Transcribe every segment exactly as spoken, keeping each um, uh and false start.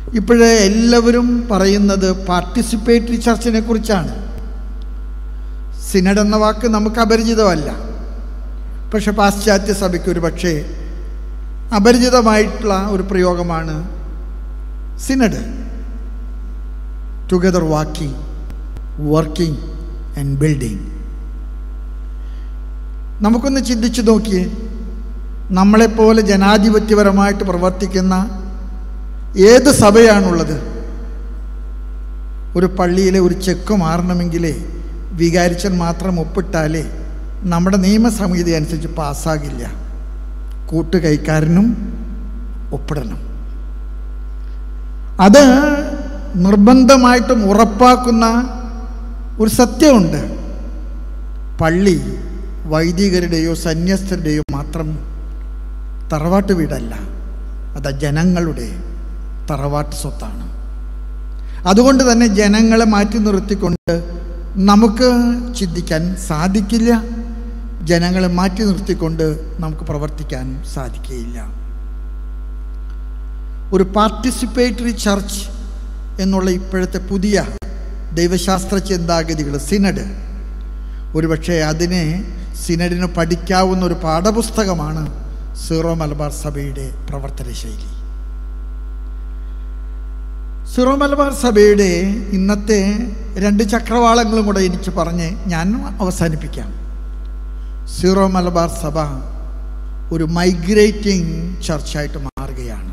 ഇപ്പോഴേ എല്ലാവരും പറയുന്നത് പാർട്ടിസിപ്പേറ്ററി ചർച്ചിനെ കുറിച്ചാണ്. സിനഡ് എന്ന വാക്ക് നമുക്ക് അപരിചിതമല്ല. പക്ഷെ പാശ്ചാത്യ സഭയ്ക്ക് ഒരു പക്ഷേ അപരിചിതമായിട്ടുള്ള ഒരു പ്രയോഗമാണ് synod. Together walking, working and building. നമുക്കൊന്ന് ചിന്തിച്ചു നോക്കിയേ, നമ്മളെപ്പോലെ ജനാധിപത്യപരമായിട്ട് പ്രവർത്തിക്കുന്ന ഏത് സഭയാണുള്ളത്? ഒരു പള്ളിയിലെ ഒരു ചെക്ക് മാറണമെങ്കിലേ വികാരിച്ചൻ മാത്രം ഒപ്പിട്ടാലേ നമ്മുടെ നിയമസമിതി അനുസരിച്ച് പാസ്സാകില്ല. കൂട്ടുകൈക്കാരനും ഒപ്പിടണം. അത് നിർബന്ധമായിട്ടും ഉറപ്പാക്കുന്ന ഒരു സത്യമുണ്ട്. പള്ളി വൈദികരുടെയോ സന്യസ്തരുടെയോ മാത്രം തറവാട്ട് വീടല്ല, അത് ജനങ്ങളുടെ തറവാട്ട് സ്വത്താണ്. അതുകൊണ്ട് തന്നെ ജനങ്ങളെ മാറ്റി നിർത്തിക്കൊണ്ട് നമുക്ക് ചിന്തിക്കാൻ സാധിക്കില്ല. ജനങ്ങളെ മാറ്റി നിർത്തിക്കൊണ്ട് നമുക്ക് പ്രവർത്തിക്കാൻ സാധിക്കുകയില്ല. ഒരു പാർട്ടിസിപ്പേറ്ററി ചർച്ച് എന്നുള്ള ഇപ്പോഴത്തെ പുതിയ ദൈവശാസ്ത്ര ചിന്താഗതികൾ, സിനഡ്, ഒരുപക്ഷെ അതിനെ സിനഡിന് പഠിക്കാവുന്ന ഒരു പാഠപുസ്തകമാണ് സീറോ മലബാർ സഭയുടെ പ്രവർത്തന ശൈലി. സീറോ മലബാർ സഭയുടെ ഇന്നത്തെ രണ്ട് ചക്രവാളങ്ങളും കൂടെ എനിക്ക് പറഞ്ഞ് ഞാൻ അവസാനിപ്പിക്കാം. സീറോ മലബാർ സഭ ഒരു മൈഗ്രേറ്റിംഗ് ചർച്ചായിട്ട് മാറുകയാണ്.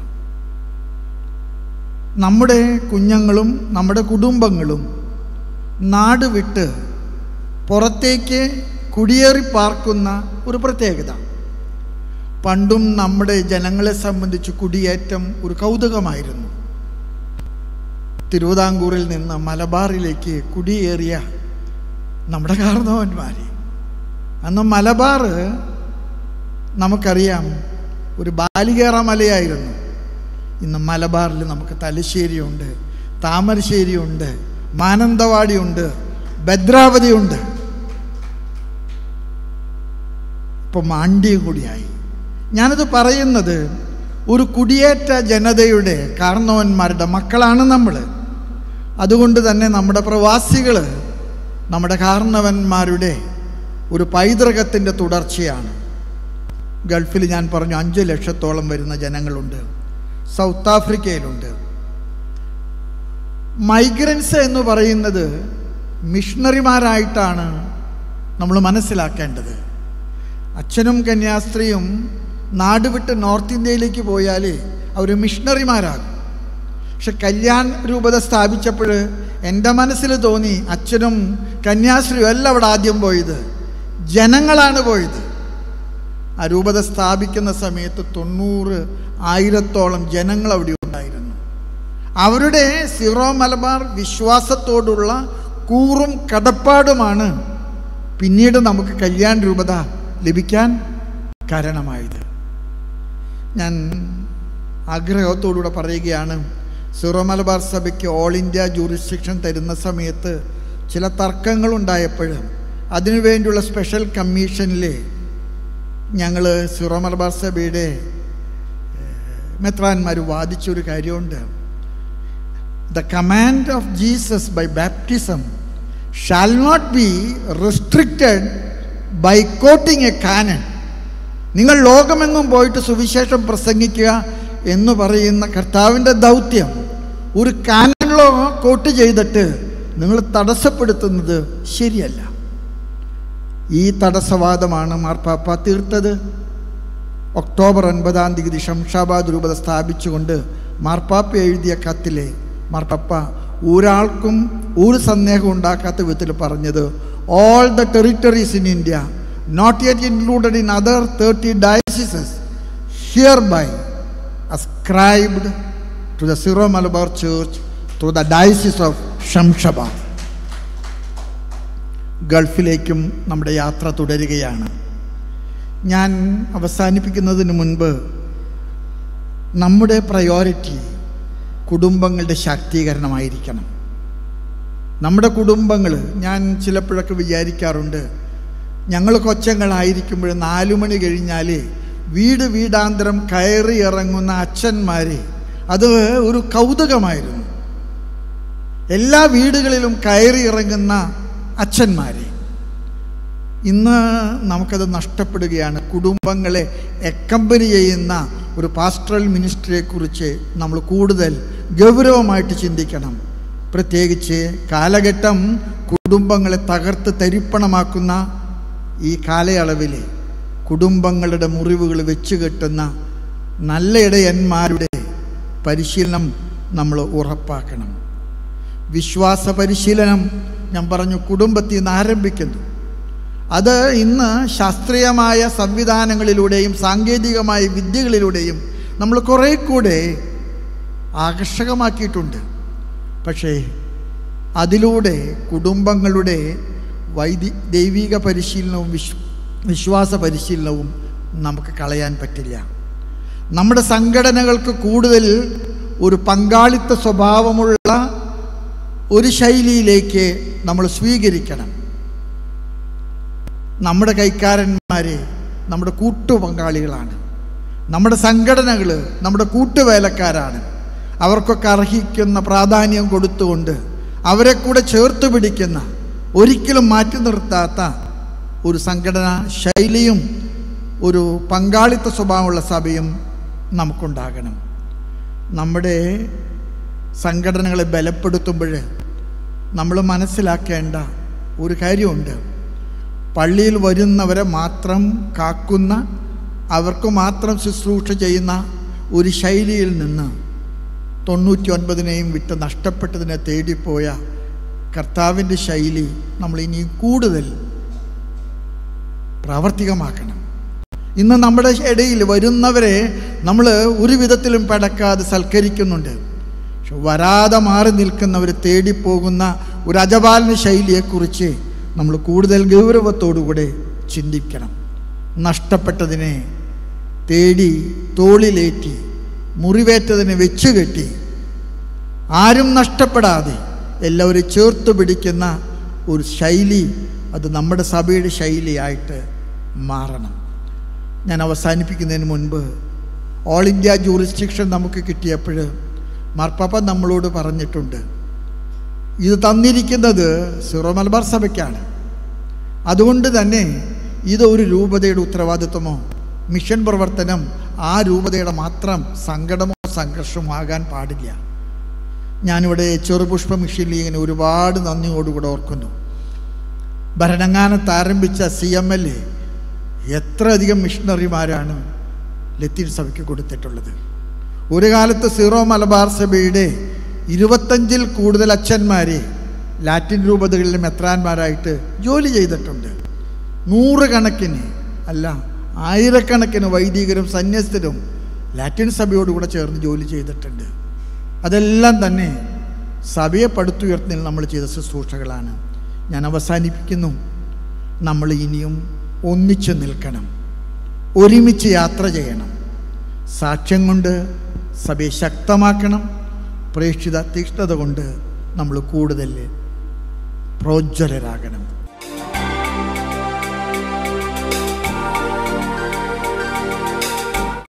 നമ്മുടെ കുഞ്ഞുങ്ങളും നമ്മുടെ കുടുംബങ്ങളും നാട് വിട്ട് പുറത്തേക്ക് കുടിയേറി പാർക്കുന്ന ഒരു പ്രത്യേകത. പണ്ടും നമ്മുടെ ജനങ്ങളെ സംബന്ധിച്ച് കുടിയേറ്റം ഒരു കൗതുകമായിരുന്നു. തിരുവിതാംകൂറിൽ നിന്ന് മലബാറിലേക്ക് കുടിയേറിയ നമ്മുടെ കാരണവന്മാർ, അന്ന് മലബാർ നമുക്കറിയാം ഒരു ബാലികേറ മലയായിരുന്നു. ഇന്ന് മലബാറിൽ നമുക്ക് തലശ്ശേരിയുണ്ട്, താമരശ്ശേരിയുണ്ട്, മാനന്തവാടിയുണ്ട്, ഭദ്രാവതിയുണ്ട്, ഇപ്പം മാണ്ഡ്യം കൂടിയായി. ഞാനത് പറയുന്നത് ഒരു കുടിയേറ്റ ജനതയുടെ കാരണവന്മാരുടെ മക്കളാണ് നമ്മൾ. അതുകൊണ്ട് തന്നെ നമ്മുടെ പ്രവാസികൾ നമ്മുടെ കാരണവന്മാരുടെ ഒരു പൈതൃകത്തിൻ്റെ തുടർച്ചയാണ്. ഗൾഫിൽ ഞാൻ പറഞ്ഞു അഞ്ച് ലക്ഷത്തോളം വരുന്ന ജനങ്ങളുണ്ട്. സൗത്ത് ആഫ്രിക്കയിലുണ്ട്. മൈഗ്രൻസ് എന്ന് പറയുന്നത് മിഷണറിമാരായിട്ടാണ് നമ്മൾ മനസ്സിലാക്കേണ്ടത്. അച്ഛനും കന്യാസ്ത്രീയും നാട് വിട്ട് നോർത്ത് ഇന്ത്യയിലേക്ക് പോയാൽ അവർ മിഷണറിമാരാകും. പക്ഷെ കല്യാൺ രൂപത സ്ഥാപിച്ചപ്പോൾ എൻ്റെ മനസ്സിൽ തോന്നി അച്ഛനും കന്യാസ്ത്രീയും അല്ല അവിടെ ആദ്യം പോയത്, ജനങ്ങളാണ് പോയത്. ആ രൂപത സ്ഥാപിക്കുന്ന സമയത്ത് തൊണ്ണൂറ് ആയിരത്തോളം ജനങ്ങൾ അവിടെ ഉണ്ടായിരുന്നു. അവരുടെ സീറോ മലബാർ വിശ്വാസത്തോടുള്ള കൂറും കടപ്പാടുമാണ് പിന്നീട് നമുക്ക് കല്യാൺ രൂപത ലഭിക്കാൻ കാരണമായത്. ഞാൻ ആഗ്രഹത്തോടുകൂടെ പറയുകയാണ്, സീറോ മലബാർ സഭയ്ക്ക് ഓൾ ഇന്ത്യ ജൂറിസ്ഡിക്ഷൻ തരുന്ന സമയത്ത് ചില തർക്കങ്ങളുണ്ടായപ്പോൾ അതിനുവേണ്ടിയുള്ള സ്പെഷ്യൽ കമ്മീഷനിൽ ഞങ്ങൾ സീറോ മലബാർ സഭയുടെ മെത്രാന്മാർ വാദിച്ചൊരു കാര്യമുണ്ട്. The command of Jesus by baptism shall not be restricted by quoting a canon. നിങ്ങൾ ലോകമെങ്ങും പോയിട്ട് സുവിശേഷം പ്രസംഗിക്കുക എന്ന് പറയുന്ന കർത്താവിൻ്റെ ദൗത്യം ഒരു കാനനിലോ കോട്ട് ചെയ്തിട്ട് നിങ്ങൾ തടസ്സപ്പെടുത്തുന്നത് ശരിയല്ല. ഈ തടസ്സവാദമാണ് മാർപ്പാപ്പ തീർത്തത്. ഒക്ടോബർ ഒൻപതാം തീയതി ശംഷാബാദ് രൂപത സ്ഥാപിച്ചുകൊണ്ട് മാർപ്പാപ്പ എഴുതിയ കത്തിലെ മാർപ്പാപ്പ ഒരാൾക്കും ഒരു സന്ദേഹം ഉണ്ടാക്കാത്ത വിധത്തിൽ പറഞ്ഞത്, all the territories in India not yet included in other thirty dioceses hereby ascribed to the Syro Malabar Church through the diocese of Shamshabad. ഗൾഫിലേക്കും നമ്മുടെ യാത്ര തുടരുകയാണ്. ഞാൻ അവസാനിപ്പിക്കുന്നതിന് മുൻപ് നമ്മുടെ പ്രയോറിറ്റി കുടുംബങ്ങളുടെ ശാക്തീകരണമായിരിക്കണം. നമ്മുടെ കുടുംബങ്ങൾ, ഞാൻ ചിലപ്പോഴൊക്കെ വിചാരിക്കാറുണ്ട്, ഞങ്ങൾ കൊച്ചങ്ങളായിരിക്കുമ്പോൾ നാലു മണി കഴിഞ്ഞാൽ വീട് വീടാന്തരം കയറി ഇറങ്ങുന്ന അച്ഛന്മാർ അത് ഒരു കൗതുകമായിരുന്നു. എല്ലാ വീടുകളിലും കയറി ഇറങ്ങുന്ന അച്ഛന്മാരെ. ഇന്ന് നമുക്കത് നഷ്ടപ്പെടുകയാണ്. കുടുംബങ്ങളെ അക്കമ്പനി ചെയ്യുന്ന ഒരു പാസ്റ്ററൽ മിനിസ്ട്രിയെക്കുറിച്ച് നമ്മൾ കൂടുതൽ ഗൗരവമായിട്ട് ചിന്തിക്കണം. പ്രത്യേകിച്ച് കാലഘട്ടം കുടുംബങ്ങളെ തകർത്ത് തരിപ്പണമാക്കുന്ന ഈ കാലയളവിൽ കുടുംബങ്ങളുടെ മുറിവുകൾ വെച്ച് കെട്ടുന്ന നല്ല ഇടയന്മാരുടെ പരിശീലനം നമ്മൾ ഉറപ്പാക്കണം. വിശ്വാസ പരിശീലനം ഞാൻ പറഞ്ഞു കുടുംബത്തിൽ നിന്ന് ആരംഭിക്കുന്നു. അത് ഇന്ന് ശാസ്ത്രീയമായ സംവിധാനങ്ങളിലൂടെയും സാങ്കേതികമായ വിദ്യകളിലൂടെയും നമ്മൾ കുറേ കൂടെ ആകർഷകമാക്കിയിട്ടുണ്ട്. പക്ഷേ അതിലൂടെ കുടുംബങ്ങളുടെ വൈദി ദൈവിക പരിശീലനവും വിശ്വ വിശ്വാസ പരിശീലനവും നമുക്ക് കളയാൻ പറ്റില്ല. നമ്മുടെ സംഘടനകൾക്ക് കൂടുതൽ ഒരു പങ്കാളിത്ത സ്വഭാവമുള്ള ഒരു ശൈലിയിലേക്ക് നമ്മൾ സ്വീകരിക്കണം. നമ്മുടെ കൈക്കാരന്മാർ നമ്മുടെ കൂട്ടുപങ്കാളികളാണ്. നമ്മുടെ സംഘടനകൾ നമ്മുടെ കൂട്ടുവേലക്കാരാണ്. അവർക്കൊക്കെ അർഹിക്കുന്ന പ്രാധാന്യം കൊടുത്തുകൊണ്ട് അവരെ കൂടെ ചേർത്ത് പിടിക്കുന്ന, ഒരിക്കലും മാറ്റി നിർത്താത്ത ഒരു സംഘടനാ ശൈലിയും ഒരു പങ്കാളിത്ത സ്വഭാവമുള്ള സഭയും നമുക്കുണ്ടാകണം. നമ്മുടെ സംഘടനകളെ ബലപ്പെടുത്തുമ്പോൾ നമ്മൾ മനസ്സിലാക്കേണ്ട ഒരു കാര്യമുണ്ട്. പള്ളിയിൽ വരുന്നവരെ മാത്രം കാക്കുന്ന, അവർക്ക് മാത്രം ശുശ്രൂഷ ചെയ്യുന്ന ഒരു ശൈലിയിൽ നിന്ന് തൊണ്ണൂറ്റി ഒൻപതിനെയും വിട്ട് നഷ്ടപ്പെട്ടതിനെ തേടിപ്പോയ കർത്താവിൻ്റെ ശൈലി നമ്മൾ ഇനി കൂടുതൽ പ്രാവർത്തികമാക്കണം. ഇന്ന് നമ്മുടെ ഇടയിൽ വരുന്നവരെ നമ്മൾ ഒരു വിധത്തിലും പടക്കാതെ സൽക്കരിക്കുന്നുണ്ട്. പക്ഷെ വരാതെ മാറി നിൽക്കുന്നവർ തേടിപ്പോകുന്ന ഒരു അജപാലന ശൈലിയെക്കുറിച്ച് നമ്മൾ കൂടുതൽ ഗൗരവത്തോടുകൂടെ ചിന്തിക്കണം. നഷ്ടപ്പെട്ടതിനെ തേടി തോളിലേറ്റി, മുറിവേറ്റതിനെ വെച്ചുകെട്ടി, ആരും നഷ്ടപ്പെടാതെ എല്ലാവരും ചേർത്ത് പിടിക്കുന്ന ഒരു ശൈലി, അത് നമ്മുടെ സഭയുടെ ശൈലിയായിട്ട് മാറണം. ഞാൻ അവസാനിപ്പിക്കുന്നതിന് മുൻപ് ഓൾ ഇന്ത്യ ജൂറിസ്ഡിക്ഷൻ നമുക്ക് കിട്ടിയപ്പോൾ മാർപ്പാപ്പ നമ്മളോട് പറഞ്ഞിട്ടുണ്ട്, ഇത് തന്നിരിക്കുന്നത് സിറോ മലബാർ സഭയ്ക്കാണ്. അതുകൊണ്ട് തന്നെ ഇത് ഒരു രൂപതയുടെ ഉത്തരവാദിത്വമോ മിഷൻ പ്രവർത്തനം ആ രൂപതയുടെ മാത്രം സങ്കടമോ സംഘർഷമോ ആകാൻ പാടില്ല. ഞാനിവിടെ ചെറുപുഷ്പ മിഷൻ ലീഗിനെ ഒരുപാട് നന്ദിയോടുകൂടെ ഓർക്കുന്നു. ഭരണങ്ങാനത്ത് ആരംഭിച്ച സി എം എൽ എ എത്ര അധികം മിഷണറിമാരാണ് ലത്തീൻ സഭയ്ക്ക് കൊടുത്തിട്ടുള്ളത്. ഒരു കാലത്ത് സീറോ മലബാർ സഭയുടെ ഇരുപത്തഞ്ചിൽ കൂടുതൽ അച്ഛന്മാരെ ലാറ്റിൻ രൂപതകളിലെ മെത്രാന്മാരായിട്ട് ജോലി ചെയ്തിട്ടുണ്ട്. നൂറുകണക്കിന് അല്ല ആയിരക്കണക്കിന് വൈദികരും സന്യസ്തരും ലാറ്റിൻ സഭയോടുകൂടെ ചേർന്ന് ജോലി ചെയ്തിട്ടുണ്ട്. അതെല്ലാം തന്നെ സഭയെ പടുത്തുയർത്തുന്നതിൽ നമ്മൾ ചെയ്ത ശുശ്രൂഷകളാണ്. ഞാൻ അവസാനിപ്പിക്കുന്നു. നമ്മൾ ഇനിയും ഒന്നിച്ചു നിൽക്കണം, ഒരുമിച്ച് യാത്ര ചെയ്യണം, സാക്ഷ്യം കൊണ്ട് സഭയെ ശക്തമാക്കണം, പ്രേക്ഷിത തീക്ഷ്ണത കൊണ്ട് നമ്മൾ കൂടുതൽ പ്രോജ്വലരാകണം.